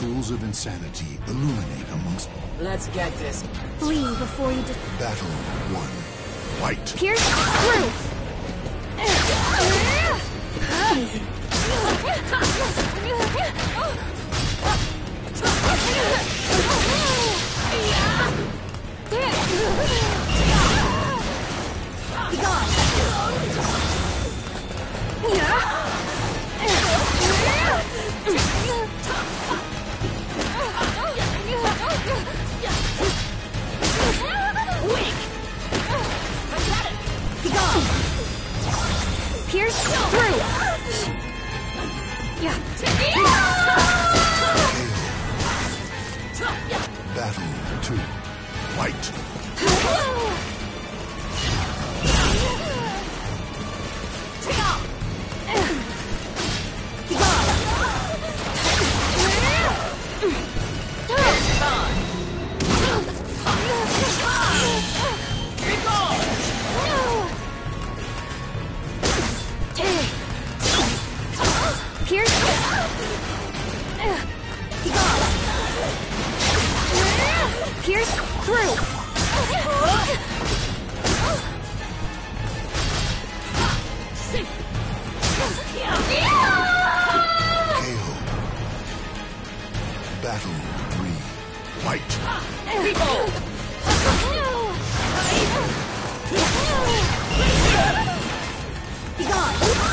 tools of insanity illuminate amongst... Let's get this. Flee before you just... Battle 1. Fight! Pierce through! Be gone! Be gone! Pierce through! Battle 2. Fight! Be gone! Pierce! Be gone! Pierce through! KO. Battle 3. Fight! Be gone!